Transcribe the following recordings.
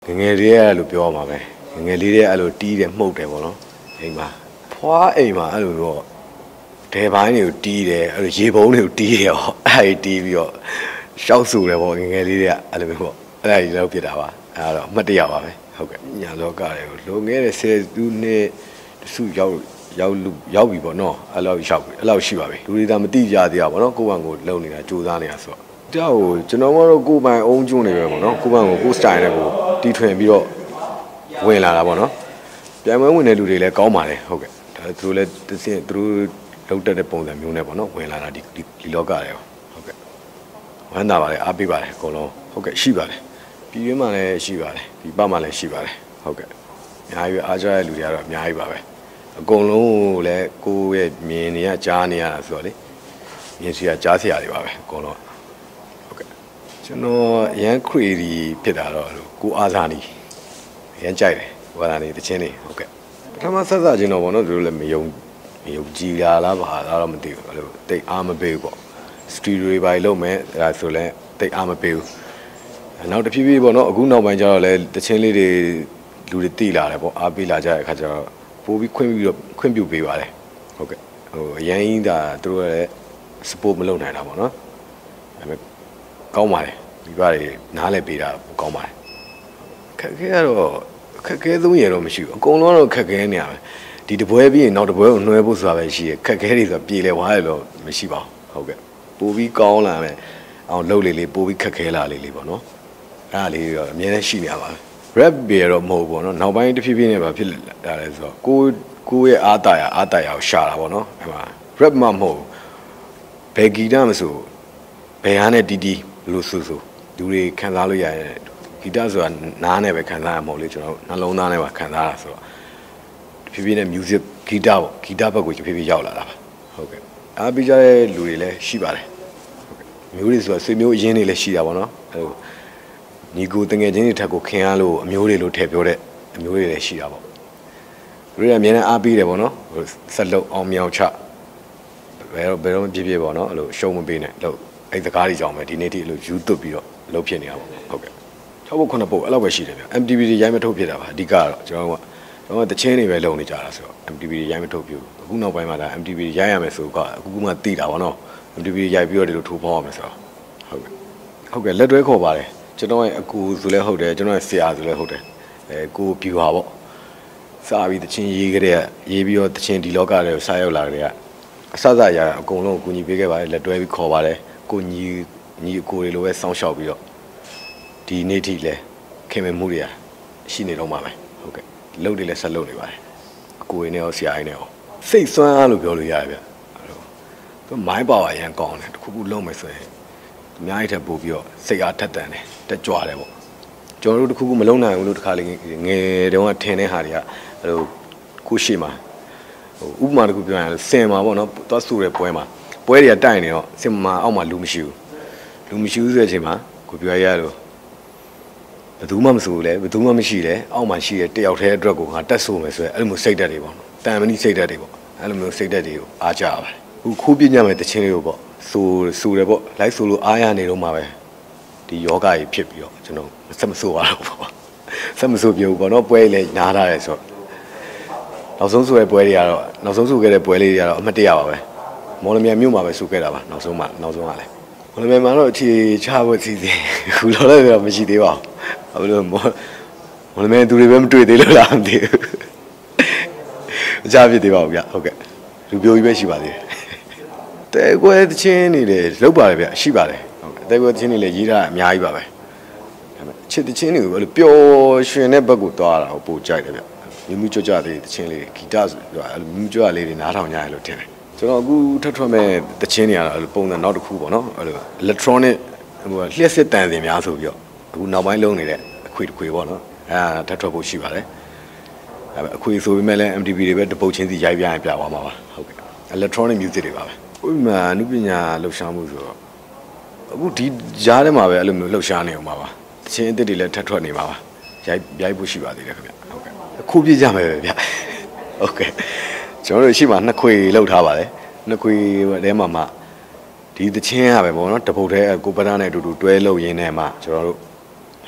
ငငယ်လေးရဲ့အဲ့လိုပြောမှာပဲငငယ်လေးရဲ့အဲ့လိုတီးတယ်မှုတ်တယ်ပေါ့နော်အိမ်မှာဖွားအိမ်မှာအဲ့လိုတော့ဒဲပိုင်းတွေကိုတီးတယ်အဲ့လိုရေပုံးတွေကိုတီးတယ်ဟောအဲ့ဒီတီးပြီးတော့ရှောက်ဆူတယ်ပေါ့ငငယ်လေးတွေကအဲ့လိုမျိုးပေါ့အဲ့ဒါကြီးလောက်ဖြစ်တာပါအဲ့တော့အမှတ်တရပါပဲဟုတ်ကဲ့ညာလောကတွေကိုလုံငယ်တဲ့10သူနှစ်စုရောက်ပြီပေါ့နော်အဲ့လောက်ရောက်ပြီအဲ့လောက်ရှိပါပြီလူတွေဒါမသိကြသေးတာပေါ့နော်ကိုယ့်ဘန်ကိုလုံနေတာကြိုးစားနေတာဆိုတော့တောက်ကိုကျွန်တော်ကတော့ကိုယ်ပိုင်အုံကျွန်းနေပဲပေါ့နော်ကိုယ်ဘန်ကိုကိုယ်စတိုင်နဲ့ကိုတီထွင်ပြီးတော့ဝင်လာတာပေါ့နော်ပြန်ပွဲဝင်တဲ့လူတွေလည်းကောင်းပါတယ်ဟုတ်ကဲ့ဒါသူတို့လည်းသူတို့လောက်တက်တဲ့ပုံစံမျိုးနဲ့ပေါ့နော်ဝင်လာတာဒီလောကတွေဟုတ်ကဲ့ဝမ်းသာပါတယ်အားပေးပါတယ်အကုန်လုံးဟုတ်ကဲ့ရှိပါတယ်ပြည်ရင်းမှာလည်းရှိပါတယ်ပြည်ပမှာလည်းရှိပါတယ်ဟုတ်ကဲ့အများကြီးအားကြတဲ့လူတွေကတော့အများကြီးပါပဲအကုန်လုံးလည်းကိုယ့်ရဲ့မြင်နေရကြားနေရတာဆိုတော့လေမြင်စီရကြားစရာတွေပါပဲအကုန်လုံးဟုတ်ကဲ့ကျွန်တော်ရန်ခရီဒီဖြစ်တာတော့ကိုအားစားနေရန်ကြိုက်တယ်ဘာသာနေတချင်းနေဟုတ်ကဲ့ပထမဆက်စချင်းတော့ဗောနော်သူတို့လည်းမယုံကြည်လားဘာသာတော့မသိဘူးအဲ့လိုတိတ်အားမပေးဘူးပေါ့စတူဒီယိုတွေပါလုပ်မယ်အဲ့ဒါဆိုလည်းတိတ်အားမပေးဘူးနောက်တစ်ဖြည်းဖြည်းပေါ့နော်အခုနောက်ပိုင်းကျတော့လည်းတချင်းလေးတွေလူတွေတိလာတယ်ပေါ့အားပေးလာကြတဲ့အခါကျတော့ပို့ပြီးခွင့်ပြုပေးပါတယ်ဟုတ်ကဲ့ဟိုအရင်ကသူတို့လည်း support မလုပ်နိုင်တာပေါ့နော်ဒါပေမဲ့ကောင်းပါတယ်ဒီပါတွေနားလဲပေးတာကောင်းပါတယ်ခက်ခဲကတော့ခက်ခဲသုံးရတော့မရှိဘူးအကုန်လုံးတော့ခက်ခဲနေရပဲဒီတပွဲပြီးရင်နောက်တပွဲကိုနှွှဲဖို့ဆိုတာပဲရှိရခက်ခဲတွေဆိုပြေလဲသွားတယ်လို့မရှိပါဘူးဟုတ်ကဲ့ပို့ပြီးကောင်းလာမယ်အောင်လှုပ်လေးပို့ပြီးခက်ခဲလာလေးပေါ့နော်အဲ့ဒါလေးတော့အများနဲ့ရှိနေရပါပဲrap ပဲတော့မဟုတ်ဘူးเนาะနောက်ပိုင်းတစ်ဖြည်းဖြည်းနဲ့ပါဖြစ်လာတယ်ဆိုတော့ကိုရဲ့အားတာကိုရှာတာပေါ့เนาะအဲ့မှာ rap မဟုတ်ဘယ်ဂီတမဆိုဘယ်ဟာနဲ့တီးလို့ဆိုလူတွေခံစားလို့ရရင်ဂီတဆိုတာနားနဲ့ပဲခံစားရမှာမဟုတ်လေကျွန်တော်နှလုံးသားနဲ့ပါခံစားရဆိုတော့ဖြည်းဖြည်းနဲ့ music ဂီတပေါ့ဂီတဘက်ကိုဖြည်းဖြည်းရောက်လာတာပါဟုတ်ကဲ့အားပေးကြတဲ့လူတွေလည်းရှိပါတယ်ဟုတ်ကဲ့မျိုးတွေဆိုတာဆွေမျိုးအရင်းတွေလည်းရှိတာပေါ့เนาะအဲ့လိုညီကိုတငယ်ချင်းတွေထက်ကိုခင်ရလို့အမျိုးတွေလို့ထည့်ပြောတဲ့အမျိုးတွေလည်းရှိတာပေါ့သူတို့ကအများနဲ့အားပေးတယ်ပေါ့နော်ဆက်လုပ်အောင်မြောင်ချဘယ်တော့ပြပြပေါ့နော်အဲ့လိုရှုံးမပေးနဲ့လို့အဲ့စကားတွေကြောင့်ပဲဒီနေ့ထိအဲ့လိုယူသွတ်ပြီးတော့လုပ်ဖြစ်နေတာပေါ့ဟုတ်ကဲ့6ပုတ်9ပုတ်အဲ့လောက်ပဲရှိတယ်ဗျ MTV တွေရိုင်းမထုတ်ဖြစ်တာပါအဓိကတော့ကျွန်တော်တချင်းတွေပဲလုပ်နေကြတာဆိုတော့ MTV တွေရိုင်းမထုတ်ပြဘူးအခုနောက်ပိုင်းမှာဒါ MTV တွေရိုင်းရမယ်ဆိုတော့အခုမှသိတာပေါ့နော် MTV တွေရိုက်ပြီးတော့ဒီလိုထိုးဖောက်ရမယ်ဆိုတော့ဟုတ်ကဲ့လက်တွဲခေါ်ပါတယ်ကျွန်တော်ရဲ့အကူဆိုလဲဟုတ်တယ်ကျွန်တော်ရဲ့ဆရာဆိုလဲဟုတ်တယ်ကိုဗျူဟာပေါ့စာပြီးတချင်းရေးကြတဲ့ရေးပြီးတော့တချင်းဒီလောကတွေကိုစာရောက်လာကြတဲ့အစစရာအကုန်လုံးကိုညီပေးခဲ့ပါတယ်လက်တွဲပြီးခေါ်ပါတယ်ကိုညီအကိုတွေလိုပဲစောင့်ရှောက်ပြီးတော့ဒီနေ့ထိလဲခင်မမှုတွေရှိနေတော့မှာပဲဟုတ်ကဲ့လှုပ်တွေလည်းဆက်လှုပ်နေပါတယ်အကိုတွေနဲ့ရောဆရာကြီးနဲ့ရောစိတ်စွမ်းအားလို့ပြောလို့ရတယ်ဗျသူမိုင်းပါဝါရန်ကောင်းတယ်တခုခုလုံးမယ်ဆိုရင်အများကြီးထပ်ပို့ပြီးတော့စိတ်အားထက်တန်တယ်တက်ကြွတယ်ပေါ့ကျွန်တော်တို့တခုခုမလုံးနိုင်ဘူးလို့တခါလေငယ်တုန်းကထင်တဲ့ဟာတွေကအဲ့လိုကိုရှိမှာဟိုဥပမာတခုပြောရင်စင်မှာပေါ့နော်သွားစုတဲ့ပွဲမှာပွဲတွေကတိုက်နေတော့စင်မှာအောက်မှာလူမရှိဘူးဆိုတဲ့အချိန်မှာကိုပြောရလို့ဘယ်သူမှမစုဘူးလေဘယ်သူမှမရှိလေအောက်မှာရှိတဲ့တယောက်တည်းအတွက်ကိုငါတက်ဆိုမယ်ဆိုရဲအဲ့လိုမျိုးစိတ်ဓာတ်တွေပေါ့တန်မဏိစိတ်ဓာတ်တွေပေါ့အဲ့လိုမျိုးစိတ်ဓာတ်တွေကိုအားကြပါတယ်ခုခိုးပြညမယ်တချင်းလေးကိုပေါ့ဆိုတယ်ပေါ့လိုက်ဆိုလို့အားရနေတော့မှာပဲဒီယောဂကြီးဖြစ်ပြီးတော့ကျွန်တော်ဆက်မဆိုးရတော့ပေါ့ဆက်မဆိုးပြဘူးပေါ့နော်ပွဲလေးနားထားတယ်ဆိုတော့နောက်ဆုံးဆိုတဲ့ပွဲတွေကတော့နောက်ဆုံးဆိုခဲ့တဲ့ပွဲလေးတွေကတော့အမှတ်တရပါပဲမော်လမြိုင်မြို့မှာပဲဆိုခဲ့တာပါနောက်ဆုံးကလည်းမော်လမြိုင်မှာတော့အခြေချဖို့စီစဉ်ခုလောလည်းတော့မရှိသေးပါဘူးဘာလို့မော်လမြိုင်သူတွေပဲမတွေ့သေးလို့လားမသိဘူးအကြဖြစ်သေးပါဘူးဗျဟုတ်ကဲ့လူပြိုကြီးပဲရှိပါသေးတယ်တဲကွဲတချင်းနေတယ်လောက်ပါတယ်ဗျရှိပါတယ်ဟုတ်တဲကွဲတချင်းနေလေရေးတာအများကြီးပါပဲဒါပေမဲ့ချစ်တချင်းတွေကိုအဲ့လိုပျော်ရွှင်တဲ့ဘက်ကိုသွားတာကိုပိုကြိုက်တယ်ဗျမြူးကြွတဲ့တချင်းလေးဂီတဆိုတာအဲ့လိုမြူးကြွလေးတွေနားထောင်ကြရလို့ထင်တယ်ကျွန်တော်အခုထွက်မဲ့တချင်းတွေကတော့အဲ့လိုပုံစံနောက်တစ်ခုပေါ့နော်အဲ့လို electronic ဟိုလျှက်စစ်တန်စင်များဆိုပြီးတော့အခုနောက်ပိုင်းလုံးနေတဲ့အခွေပေါ့နော်အဲ့ဒါထွက်ဖို့ရှိပါတယ်အဲ့အခွေဆိုပေမဲ့လည်း MTV တွေပဲတပုတ်ချင်းစီရိုက်ပြရင်ပြသွားမှာပါဟုတ်ကဲ့ electronic music တွေပါပဲဥပမာအနုပညာလှူရှားမှုဆိုတော့အခုဒီကြားထဲမှာပဲအဲ့လိုမျိုးလှူရှားနေအောင်ပါတချင်းအစ်စ်တွေလည်းထပ်ထွက်နေပါပါရိုက်ဖို့ရှိပါသေးတယ်ခင်ဗျဟုတ်ကဲ့ခုပြကြမယ်ပဲဗျဟုတ်ကဲ့ကျွန်တော်တို့ရှိမှနှစ်ခွေလောက်ထားပါတယ်နှစ်ခွေထဲမှာဒီတချင်းရပဲပေါ့နော်တပုတ်ထဲကိုပဒန်းနဲ့အတူတူတွဲလို့ရင်းနေမှာကျွန်တော်တို့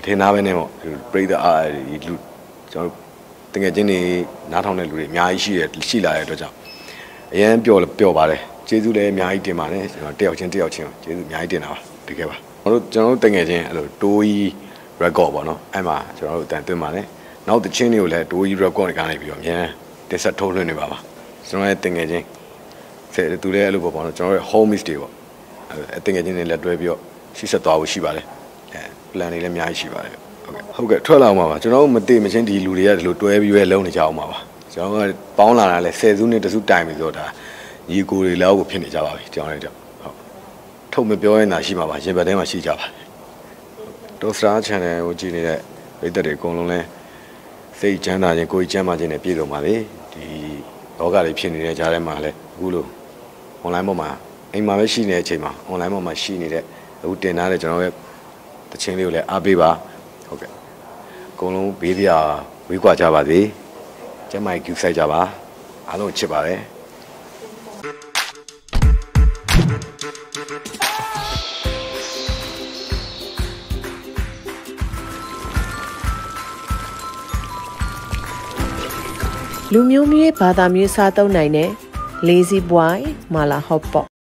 ထင်သားပဲနဲ့ပေါ့ပြိတ္တာအားလူကျွန်တော်တကယ်ချင်းနေနားထောင်တဲ့လူတွေအများကြီးရှိလာတဲ့အတွက်ကြောင့်အရင်ပျော်ပါတယ်ကျေးဇူးလည်းအများကြီးတင်ပါတယ်ကျွန်တော်တယောက်ချင်းကျေးဇူးအများကြီးတင်တာပါတကယ်ပါကျွန်တော်တို့တကယ်ချင်းအဲ့လိုတိုးကြီး record ပေါ့နော်အဲ့မှာကျွန်တော်တို့အတန်သွင်းပါတယ်နောက်တချင်းတွေကိုလည်းတိုးကြီး record ကနေပြီးတော့အများတင်ဆက်ထုတ်လွှင့်နေပါကျွန်တော်ရဲ့တကယ်ချင်းသူလည်းအဲ့လိုပေါ့နော်ကျွန်တော်ရဲ့ home mix တွေပေါ့အဲ့တကယ်ချင်းတွေလည်းတွဲပြီးတော့ရှိဆက်သွားဖို့ရှိပါတယ်plan တွေလည်းအများကြီးရှိပါတယ်ဟုတ်ကဲ့ထွက်လာအောင်ပါကျွန်တော်တို့မသိမချင်းဒီလူတွေကဒီလိုတွဲပြီးပဲလုံးနေကြအောင်ပါကျွန်တော်ကပေါင်းလာတာလဲ10စုနှစ်တစုတိုင်ပြီဆိုတော့ဒါညီကိုတွေလောက်ကိုဖြစ်နေကြပါပြီကျွန်တော်လည်းဟုတ်ထုတ်မပြောရင်သာရှိမှာပါရင်ဘတ်ထဲမှာရှိကြပါဒေါ်စတာ channel ကိုကြည့်နေတဲ့ပရိသတ်တွေအကုန်လုံးလဲစိတ်ချမ်းသာခြင်းကိုယ်ချမ်းသာခြင်းနဲ့ပြည့်စုံပါလေဒီလောကတွေဖြစ်နေတဲ့ကြားထဲမှာလဲအခုလို online ပေါ်မှာအိမ်မှာပဲရှိနေတဲ့အချိန်မှာ online ပေါ်မှာရှိနေတဲ့အခုတင်ထားတဲ့ကျွန်တော်ရဲ့တခြင်းလေးကိုလည်းအားပေးပါဟုတ်ကဲ့အကုန်လုံးဘေးပြဝေးကွာကြပါစေကျမကြီးဆိုင်ကြပါအားလုံးချစ်ပါတယ်လူမျိုးမျိုးဘာသာမျိုးစားသုံးနိုင်တဲ့ lazy boy မာလာဟော့ပေါ့